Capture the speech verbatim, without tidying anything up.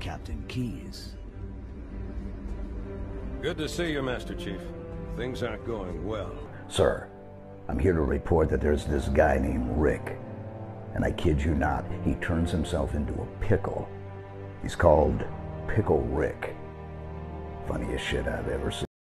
Captain Keyes. Good to see you, Master Chief. Things aren't going well. Sir, I'm here to report that there's this guy named Rick. And I kid you not, he turns himself into a pickle. He's called Pickle Rick. Funniest shit I've ever seen.